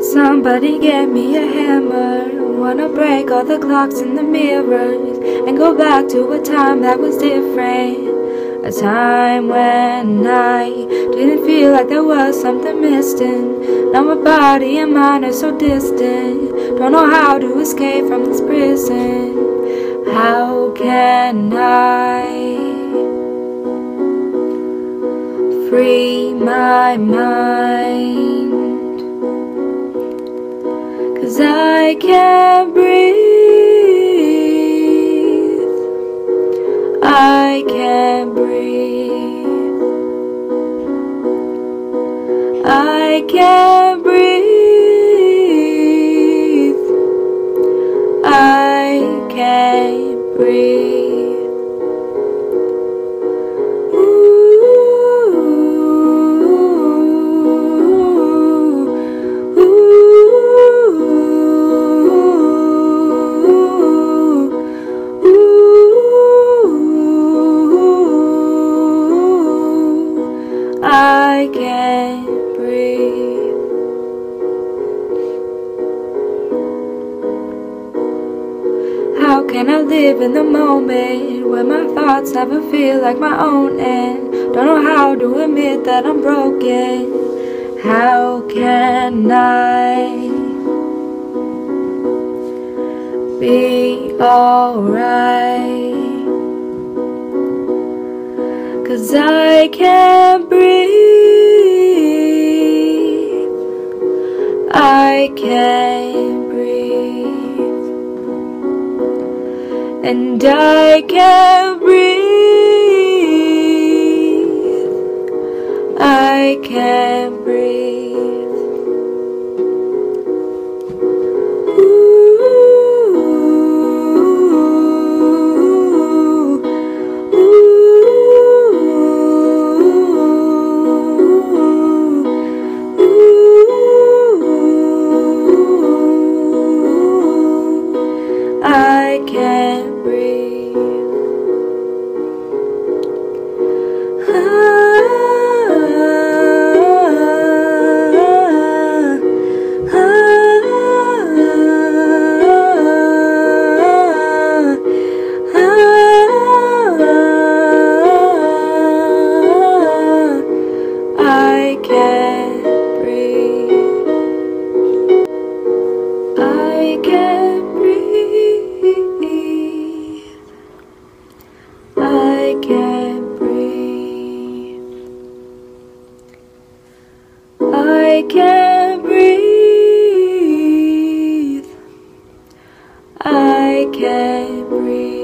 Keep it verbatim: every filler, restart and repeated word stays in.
Somebody get me a hammer. Wanna break all the clocks in the mirrors and go back to a time that was different. A time when I didn't feel like there was something missing. Now my body and mind are so distant. Don't know how to escape from this prison. How can I free my mind? 'Cause I can't breathe. I can't breathe. I can't breathe. I can't breathe. I can't breathe. How can I live in the moment when my thoughts never feel like my own, and don't know how to admit that I'm broken? How can I be alright? 'Cause I can't breathe. I can't breathe. And I can't breathe. I can't breathe. I can't breathe. Ah, ah, ah, ah, I can't breathe. I can't breathe. I can't breathe. I can't breathe. I can't breathe.